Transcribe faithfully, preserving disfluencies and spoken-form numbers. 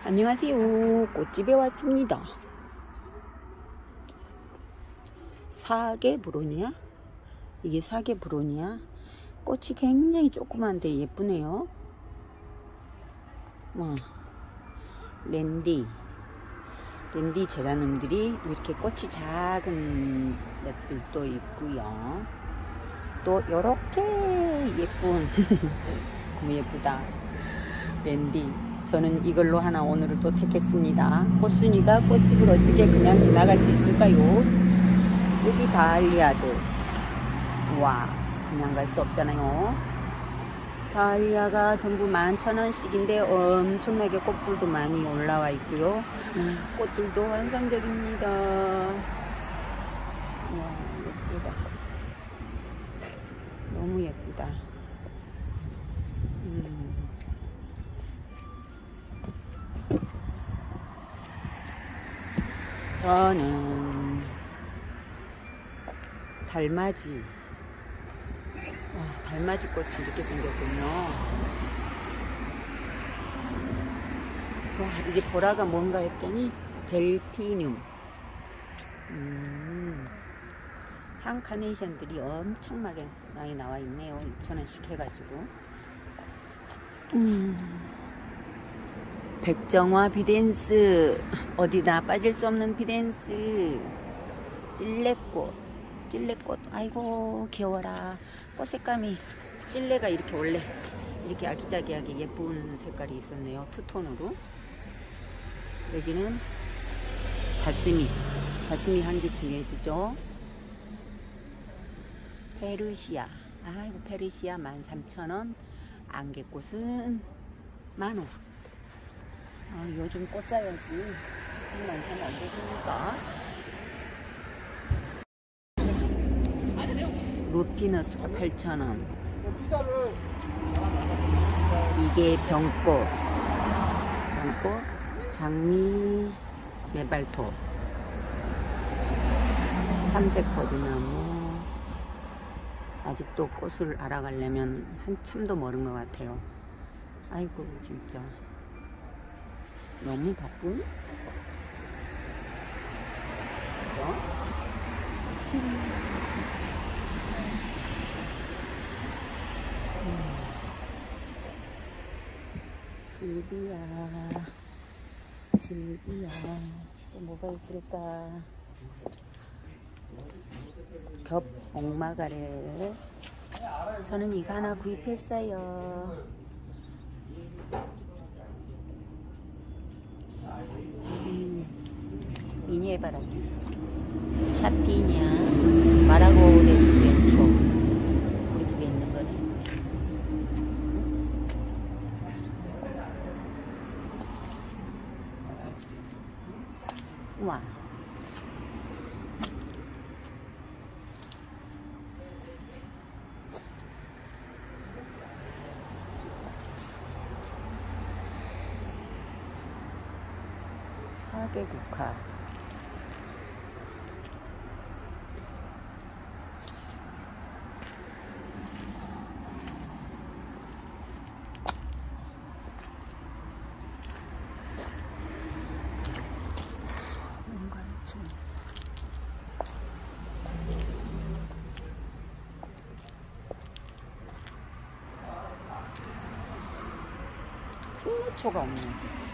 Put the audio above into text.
안녕하세요. 꽃집에 왔습니다. 사계 브로니아? 이게 사계 브로니아? 꽃이 굉장히 조그만데 예쁘네요. 와, 랜디 랜디 제라늄들이 이렇게 꽃이 작은 것들도 있고요. 또 요렇게 예쁜 너무 예쁘다. 랜디, 저는 이걸로 하나 오늘을 또 택했습니다. 꽃순이가 꽃집을 어떻게 그냥 지나갈 수 있을까요? 여기 다알리아들, 와, 그냥 갈 수 없잖아요. 다알리아가 전부 만 천 원씩인데 엄청나게 꽃불도 많이 올라와 있고요. 음, 꽃들도 환상적입니다. 와, 예쁘다. 너무 예쁘다. 음. 저는 달맞이, 와, 달맞이 꽃이 이렇게 생겼군요. 와, 이게 보라가 뭔가 했더니 델피늄. 음, 한 카네이션들이 엄청나게 많이 나와 있네요. 육천 원씩 해가지고. 음. 백정화 비덴스, 어디나 빠질 수 없는 비덴스. 찔레꽃, 찔레꽃, 아이고 귀여워라. 꽃 색감이, 찔레가 이렇게 원래 이렇게 아기자기하게 예쁜 색깔이 있었네요. 투톤으로. 여기는 자스미, 자스미 향기 중요해지죠. 페르시아, 아이고 페르시아 만 삼천 원. 안개꽃은 만 원. 아, 요즘 꽃 사야지. 정말 사면 안 되니까. 루피너스가 팔천 원. 이게 병꽃, 병꽃, 장미, 메발톱, 참색 버드나무. 아직도 꽃을 알아가려면 한참도 멀은 것 같아요. 아이고 진짜 너무 바쁜? 어? 음. 실비아, 실비아, 또 뭐가 있을까? 겹 옥마가래. 저는 이거 하나 구입했어요. 음, 미니에 바라기, 샤피냐, 마라고데스 엔초. 우리 집에 있는 거네. 우와. 사계국화. 뭔가 좀 풍무초가 없네.